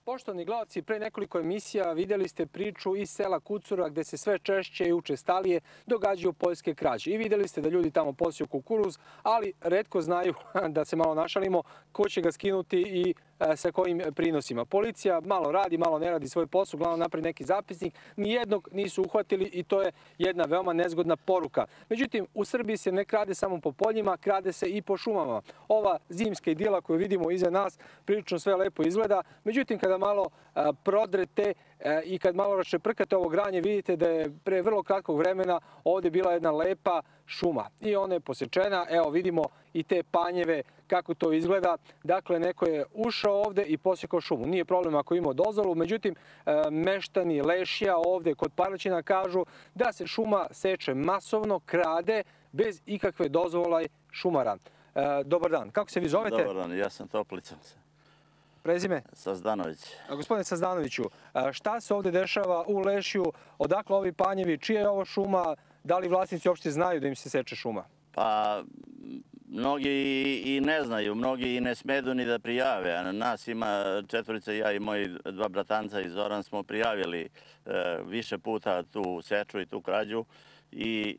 Poštovani gledalci, pre nekoliko emisija vidjeli ste priču iz sela Kucura gde se sve češće i učestalije događaju poljske krađe. I vidjeli ste da ljudi tamo posiju kukuruz, ali retko znaju, da se malo našalimo, ko će ga skinuti i sa kojim prinosima. Policija malo radi, malo ne radi svoj posao, uglavnom napravi neki zapisnik. Nijednog nisu uhvatili i to je jedna veoma nezgodna poruka. Međutim, u Srbiji se ne krade samo po poljima, krade se i po šumama. Ova zimska idila koju vidimo iza nas prilično sve lepo izgleda. Međutim, kada malo prodrete i kad malo raščeprkate ovo granje, vidite da je pre vrlo kratkog vremena ovdje bila jedna lepa šuma. I ona je posečena, evo vidimo i te panjeve kako to izgleda. Dakle, neko je ušao ovdje i posjekao šumu. Nije problem ako ima dozvolu, međutim, meštani Lešija ovdje kod Parlećina kažu da se šuma seče masovno, krade, bez ikakve dozvole šumara. Dobar dan, kako se vi zovete? Dobar dan, ja sam Toplica. Prezime? Sazdanović. Gospodine Sazdanoviću, šta se ovdje dešava u Lešiju, odakle ovi panjevi, čija je ovo šuma, da li vlasnici uopšte znaju da im se seče šuma? Pa, mnogi i ne znaju, mnogi i ne smedu ni da prijave. Nas ima četvorica, ja i moji dva bratanca i Zoran smo prijavili više puta tu seču i tu krađu. I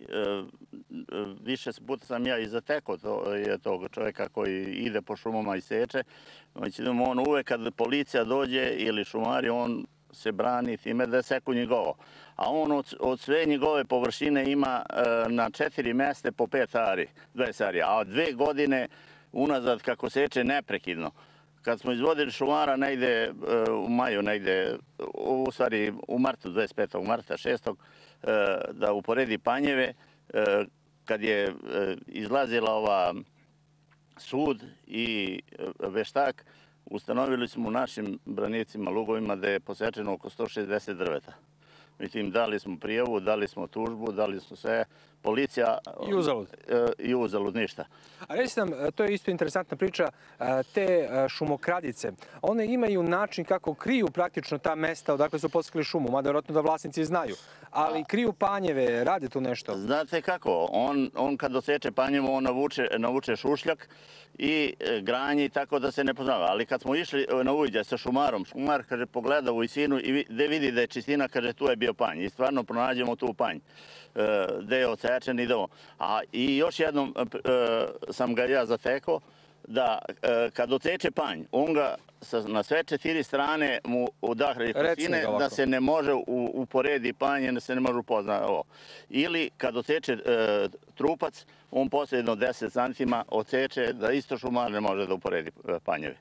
više puta sam ja i zatekao tog čovjeka koji ide po šumama i seče. On uvek kad policija dođe ili šumari, on se brani time da seku njegovo. A on od sve njegove površine ima na 4 mjesta po 5 ari, 20 ari. A 2 godine unazad kako seče neprekidno. Kad smo izvodili šumara negde u maju, negde u stvari u martu, 25. marta, 6. da uporedi panjeve, kad je izlazila ova sud i veštak, ustanovili smo u našim branicima, lugovima, da je posečeno oko 160 drveta. Međutim, dali smo prijavu, dali smo tužbu, dali smo sve, policija... I uzalud. I uzalud, ništa. A recite nam, to je isto interesantna priča, te šumokradice, one imaju način kako kriju praktično ta mesta odakle su posekli šumu, mada vjerojatno da vlasnici znaju, ali kriju panjeve, rade tu nešto. Znate kako, on kad doseče panjevo, on navuče šušljak i granji tako da se ne poznava. Ali kad smo išli na uviđaj sa šumarom, šumar kaže pogleda u visinu i gde vidi da je čistina, kaže tu je bio panj. I stvarno pronađemo tu panj gde je odsečen i do. I još jednom sam ga ja zatekao da kad odseče panj, on ga na sve 4 strane mu udahre čistine da se ne može uporedi panj, da se ne može upozna ovo. Ili kad odseče trupac, on poslije jedno 10 santima odseče da isto šumar ne može da uporedi panjeve.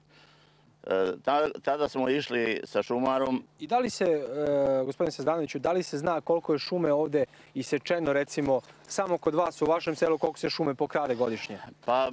Tada smo išli sa šumarom. I da li se, gospodine Sazdanoviću, da li se zna koliko je šume ovdje isečeno, recimo, samo kod vas u vašem selu, koliko se šume pokrade godišnje? Pa,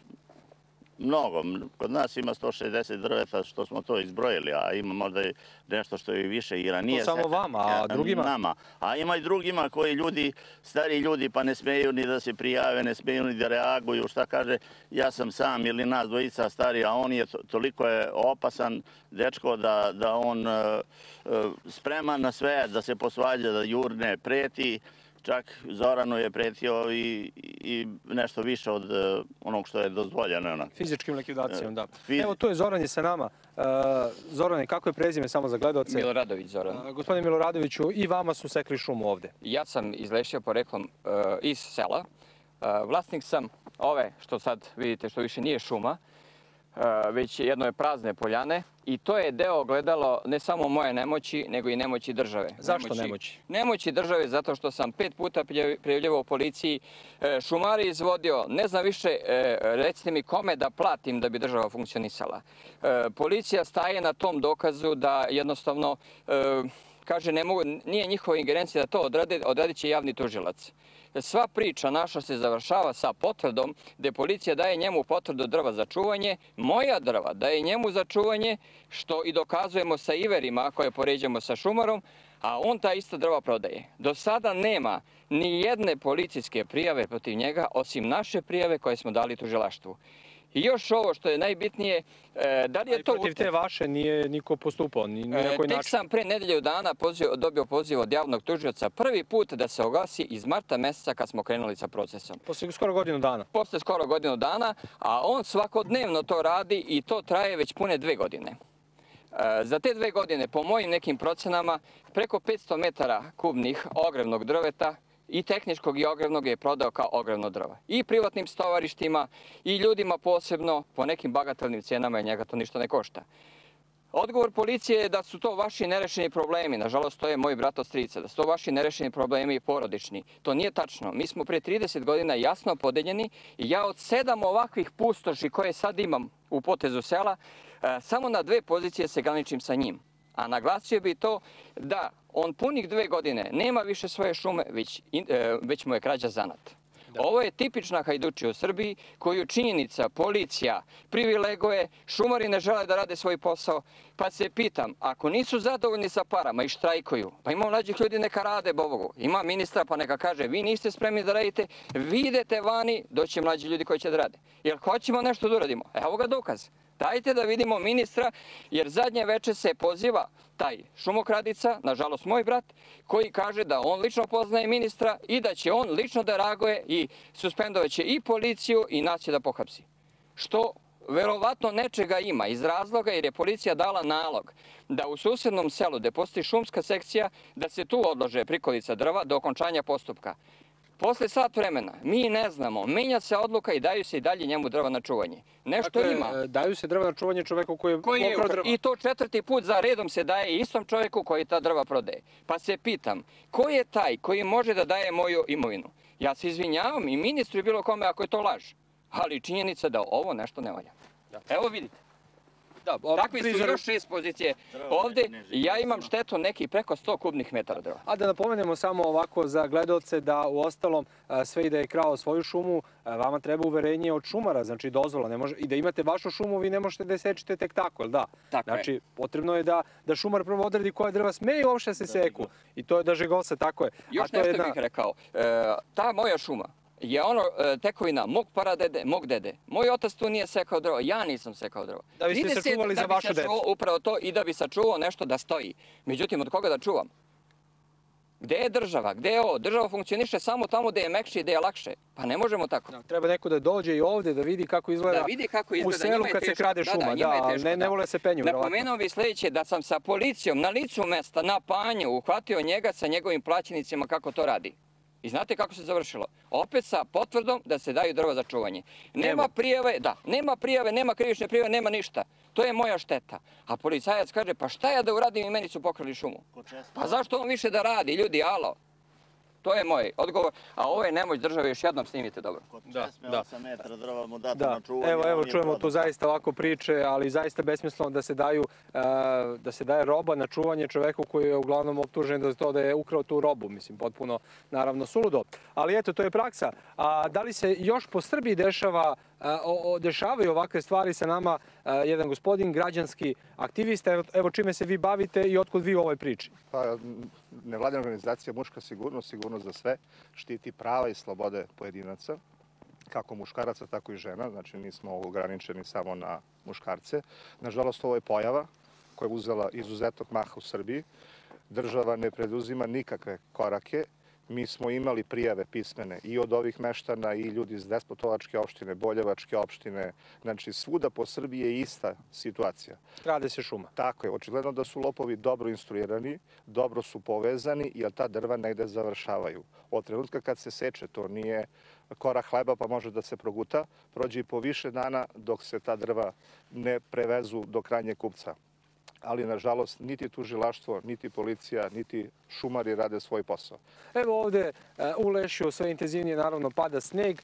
mnogo. Kod nas ima 160 drveta, što smo to izbrojili, a ima možda i nešto što je više i ranije. To samo vama, a drugima? Nama. A ima i drugima koji ljudi, stari ljudi, pa ne smeju ni da se prijave, ne smeju ni da reaguju. Šta kaže, ja sam sam ili nas dvojica stari, a on je toliko je opasan dečko da on spreman na sve, da se posvađa, da jurne, preti. Čak Zoranu je pretio i nešto više od onog što je dozvoljeno. Fizičkim likvidacijom, da. Evo, tu je Zoran je sa nama. Zorane, kako je prezime samo za gledaoce? Miloradović Zoran. Gospodine Miloradoviću, i vama su sekli šumu ovde. Ja sam iz Lešija poreklom iz sela. Vlasnik sam ove, što sad vidite, što više nije šuma, već jedno je prazne poljane i to je deo ogledalo ne samo moje nemoći, nego i nemoći države. Zašto nemoći? Nemoći države zato što sam 5 puta prijavljivao policiji, šumari izvodio, ne znam više, recite mi kome da platim da bi država funkcionisala. Policija staje na tom dokazu da jednostavno kaže nije njihova ingerencija da to odradit će javni tužilac. Sva priča naša se završava sa potvrdom gde policija daje njemu potvrdu drva za čuvanje, moja drva daje njemu za čuvanje, što i dokazujemo sa iverima koje poređamo sa šumarom, a on ta ista drva prodaje. Do sada nema ni jedne policijske prijave protiv njega, osim naše prijave koje smo dali tužilaštvu. I još ovo što je najbitnije, da li je to... Protiv te vaše nije niko postupao, ni na koji način? Tek sam pre nedelju dana dobio poziv od javnog tužioca prvi put da se oglasi iz marta meseca kad smo krenuli sa procesom. Posle skoro godinu dana? Posle skoro godinu dana, a on svakodnevno to radi i to traje već pune 2 godine. Za te 2 godine, po mojim nekim procenama, preko 500 metara kubnih ogrevnog drveta i tehničkog i ogrevnog je prodao kao ogrevno drvo. I privatnim stovarištima i ljudima posebno po nekim bagatelnim cijenama, jer njega to ništa ne košta. Odgovor policije je da su to vaši nerešeni problemi. Nažalost, to je moj brat od strica, da su to vaši nerešeni problemi porodični. To nije tačno. Mi smo pre 30 godina jasno podeljeni i ja od 7 ovakvih pustoši koje sad imam u potezu sela, samo na 2 pozicije se graničim sa njim. A naglasio bi to da on punih 2 godine nema više svoje šume, već mu je krađa zanat. Ovo je tipična hajdučija u Srbiji koju činjenica, policija, privileguje, šumari ne žele da rade svoj posao. Pa se pitam, ako nisu zadovoljni sa parama i štrajkuju, pa ima mlađih ljudi neka rade, bobogu. Ima ministra pa neka kaže, vi niste spremni da radite, vi idete vani, doći mlađi ljudi koji će da rade. Jer hoćemo nešto da uradimo. Evo ga dokaz. Dajte da vidimo ministra, jer zadnje veče se poziva taj šumokradica, nažalost moj brat, koji kaže da on lično poznaje ministra i da će on lično da reaguje i suspendovaće i policiju i nas će da pohapsi. Što verovatno nečega ima iz razloga jer je policija dala nalog da u susednom selu gde postoji šumska sekcija da se tu odlože prikolica drva do okončanja postupka. Posle sat vremena, mi ne znamo, menja se odluka i daju se i dalje njemu drva na čuvanje. Nešto dakle, ima. Daju se drva na čuvanje čoveku koji je ukrao drva. I to 4. put za redom se daje istom čovjeku koji ta drva prodaje. Pa se pitam, ko je taj koji može da daje moju imovinu? Ja se izvinjavam i ministru i bilo kome ako je to laž. Ali činjenica da ovo nešto ne valja. Evo vidite. Takvi su još 6 pozicije. Ovde ja imam štetu neki preko 100 kubnih metara drva. A da napomenemo samo ovako za gledaoce da u ostalom sve i da je krao svoju šumu, vama treba uverenje od šumara, znači dozvola. I da imate vašu šumu, vi ne možete da je sečete tek tako, jel da? Znači, potrebno je da šumar prvo odredi koja drva smeju uopšte se seku. I to je da žigosa, tako je. Još nešto bih rekao. Ta moja šuma je ono tekovina mog paradede, mog dede. Moj otac tu nije sekao drvo, ja nisam sekao drvo. Da biste sačuvali za vašu decu. Upravo to i da bi sačuvao nešto da stoji. Međutim, od koga da čuvam? Gde je država? Gde je ovo? Država funkcioniše samo tamo gde je mekše i gde je lakše. Pa ne možemo tako. Treba neko da dođe i ovde da vidi kako izgleda u selu kad se krade šuma. Ne vole se penju. Napomenuo bih sledeće da sam sa policijom na licu mesta, na panju, uhvatio njega sa njegovim plaćenicima kako to radi. I znate kako se završilo? Opet sa potvrdom da se daju drva za čuvanje. Nema prijave, nema krivične prijave, nema ništa. To je moja šteta. A policajac kaže, pa šta ja da uradim i meni su pokrali šumu? Pa zašto on više da radi, ljudi, alo? To je moj odgovor. A ovo je nemoć države, još jednom snimite dobro. Kod 8 metara drva mu data na čuvanje. Evo čujemo tu zaista ovako priče, ali zaista besmisleno da se daje roba na čuvanje čoveku koji je uglavnom optužen za to da je ukrao tu robu. Mislim, potpuno, naravno, suludo. Ali eto, to je praksa. A da li se još po Srbiji dešavaju ovakve stvari sa nama jedan gospodin, građanski aktivista, evo čime se vi bavite i otkud vi u ovoj priči? Pa, nevladina organizacija Muška sigurnost, sigurnost za sve, štiti prava i slobode pojedinaca, kako muškaraca, tako i žena, znači nismo ograničeni samo na muškarce. Nažalost, ovo je pojava koja je uzela izuzetnog maha u Srbiji. Država ne preduzima nikakve korake. Mi smo imali prijave pismene i od ovih meštana i ljudi iz Despotovačke opštine, Boljevačke opštine. Znači, svuda po Srbiji je ista situacija. Krade se šuma. Tako je. Očigledno da su lopovi dobro instruirani, dobro su povezani, jer ta drva negde završavaju. Od trenutka kad se seče, to nije kora hleba pa može da se proguta, prođe i po više dana dok se ta drva ne prevezu do krajnjeg kupca. Ali, nažalost, niti tužilaštvo, niti policija, niti šumari rade svoj posao. Evo ovde u Lešju sve intenzivnije naravno pada sneg,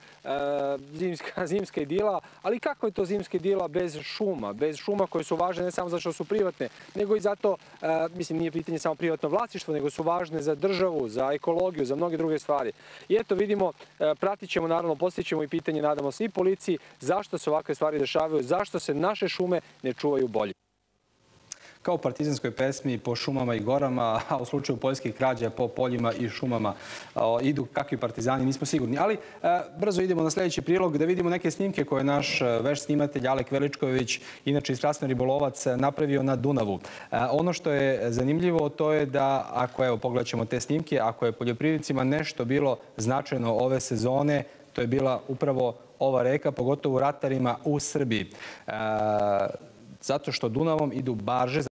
zimska idila, ali kako je to zimska idila bez šuma? Bez šuma koje su važne ne samo zato što su privatne, nego i zato, mislim, nije pitanje samo privatno vlasništvo, nego su važne za državu, za ekologiju, za mnoge druge stvari. I eto vidimo, pratit ćemo, naravno, postavit ćemo i pitanje, nadamo se, i policiji, zašto se ovakve stvari dešavaju, zašto se naše šume ne čuvaju bolje. Kao u partizanskoj pesmi po šumama i gorama, a u slučaju poljskih krađa po poljima i šumama idu kakvi partizani, nismo sigurni. Ali brzo idemo na sljedeći prilog da vidimo neke snimke koje je naš veš snimatelj Alek Veličković, inače strastveni ribolovac, napravio na Dunavu. Ono što je zanimljivo to je da, ako evo pogledat ćemo te snimke, ako je poljoprivrednicima nešto bilo značajno ove sezone, to je bila upravo ova reka, pogotovo ratarima u Srbiji. Zato što Dunavom idu barže